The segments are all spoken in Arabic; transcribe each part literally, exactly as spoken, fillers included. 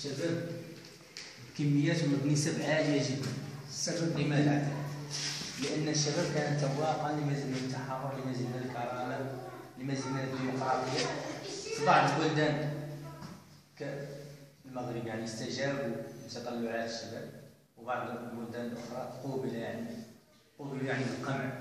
الشباب بكميات وبنسب عاليه جدا. السبب لماذا؟ لان الشباب كان تواقا لما زلنا التحرر، لما زلنا الكرامه، لما زلنا الديمقراطيه. في بعض البلدان كالمغرب يعني استجابوا لتطلعات الشباب، وبعض البلدان الاخرى قوبل يعني قوبل يعني بالقمع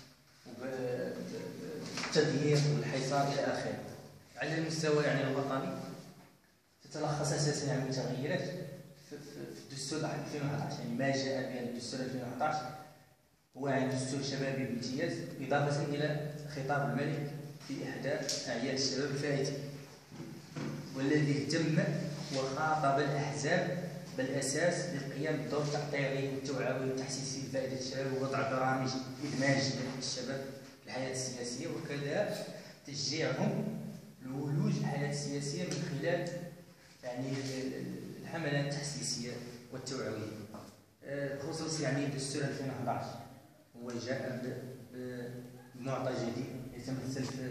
وبالتضييق والحصار الى اخره. على المستوى يعني الوطني تتلخص اساسا يعني التغييرات في الدستور ألفين وأحد عشر، يعني ما جاء به الدستور ألفين وأحد عشر هو يعني دستور شبابي بامتياز، اضافه الى خطاب الملك في احدى اعياد الشباب الفائته، والذي اهتم وخاطب الاحزاب بالاساس للقيام بدور التأطيري والتوعوي والتحسيسي لفائده الشباب، ووضع برامج ادماج الشباب في الحياه السياسيه، وكذا تشجيعهم لولوج الحياه السياسيه من خلال يعني الحملات التحسيسيه والتوعويه. بخصوص يعني دستور ألفين وأحد عشر هو جاء بمعطى جديد يتمثل في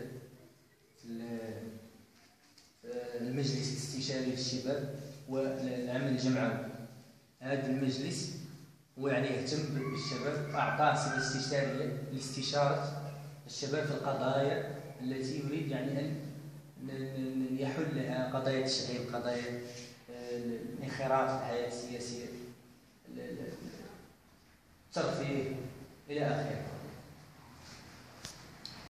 المجلس الاستشاري للشباب والعمل الجمعوي. هذا المجلس هو يعني يهتم بالشباب، اعطاه صفه استشاريه لاستشاره الشباب في القضايا التي يريد يعني ان يحلها، قضايا التشغيل، قضايا الانخراط في الحياه السياسيه، الترفيه الى اخره.